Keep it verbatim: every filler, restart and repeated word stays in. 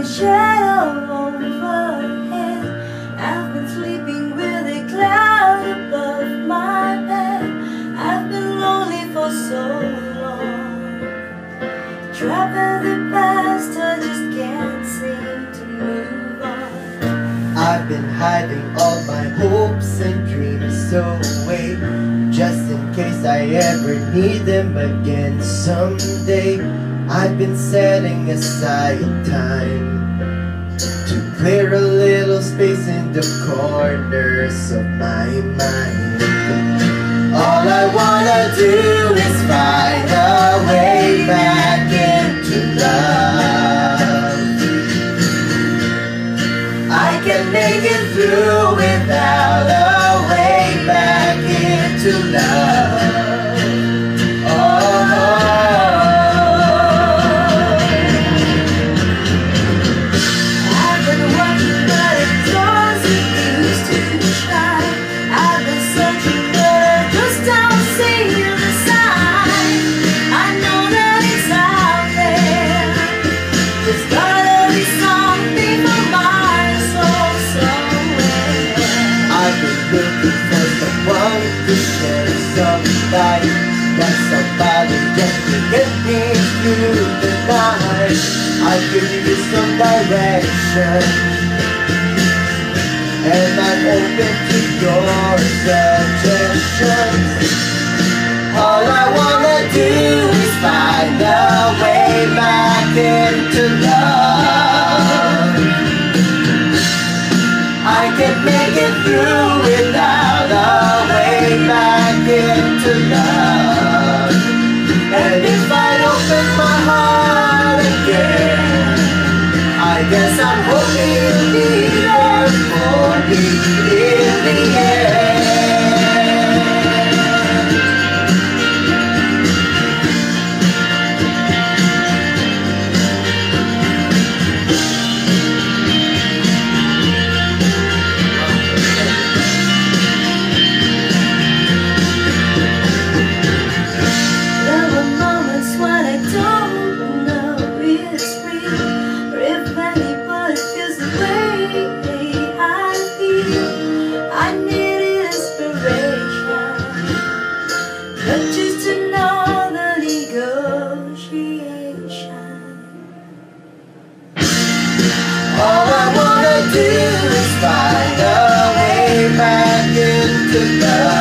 shadow overhead. I've been sleeping with a cloud above my bed. I've been lonely for so long, trapped in the past, I just can't seem to move on. I've been hiding all my hopes and dreams away, just in case I ever need them again someday. I've been setting aside time to clear a little space in the corners of my mind. All I wanna do is find a way back into love. I can make it through without a way back into love. Somebody, that somebody just to get me through the night. I could use some direction, and I'm open to your suggestions. All I wanna do is find a way back into love. I can make it through without a way back into love. And if I open my heart again, I guess I'm hoping you'll be there for me in the end. All I wanna do is find a way back into love.